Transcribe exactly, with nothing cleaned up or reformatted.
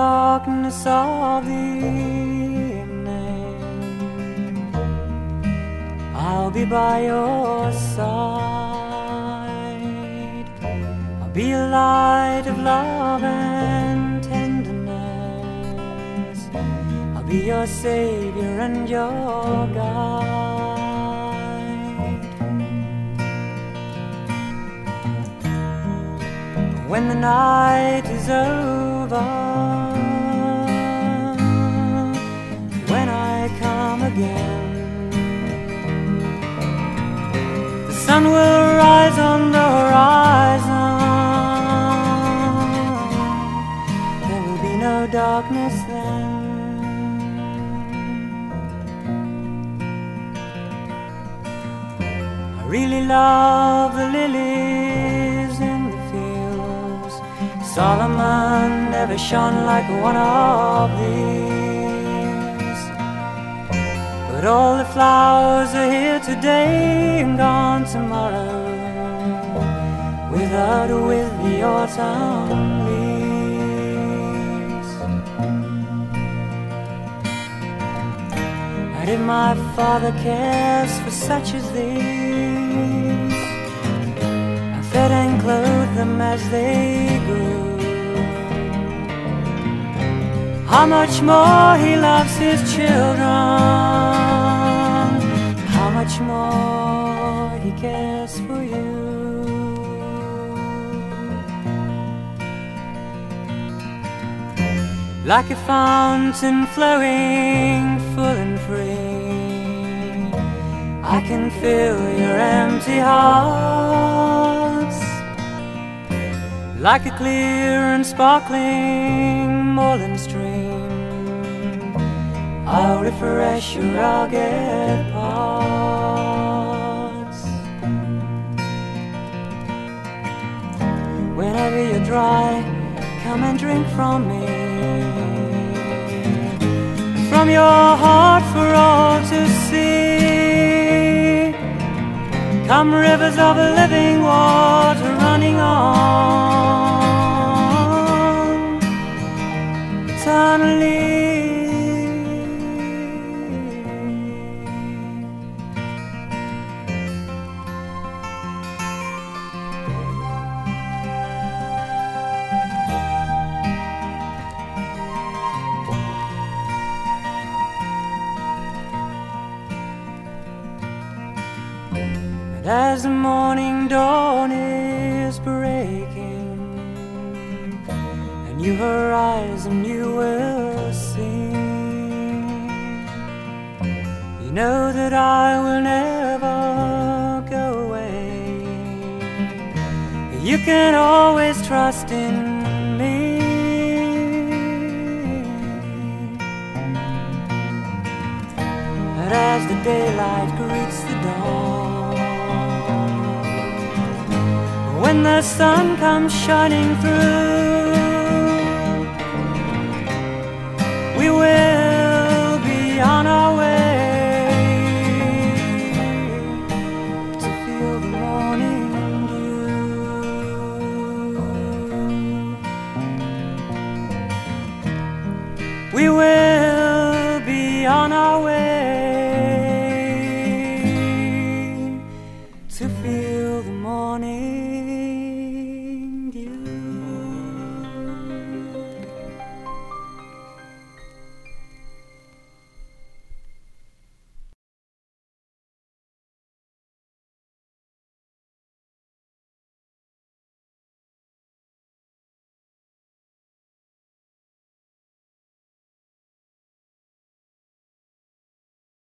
darkness of the evening, I'll be by your side. I'll be a light of love and tenderness. I'll be your savior and your guide. When the night is over, when I come again, the sun will rise on the horizon. There will be no darkness then. I really love the lilies in the fields. Solomon never shone like one of these. But all the flowers are here today and gone tomorrow, withered with the autumn leaves. And if my Father cares for such as these, I fed and clothed them as they grew. How much more He loves His children, how much more He cares for you. Like a fountain flowing full and free, I can fill your empty hearts. Like a clear and sparkling moorland stream, I'll refresh your rugged parts. Whenever you're dry, come and drink from me, from your heart for all to see. Come rivers of living water running on eternally. And as the morning dawn is breaking, and you arise and you will see, you know that I will never go away. You can always trust in me. And as the daylight greets the dawn, when the sun comes shining through,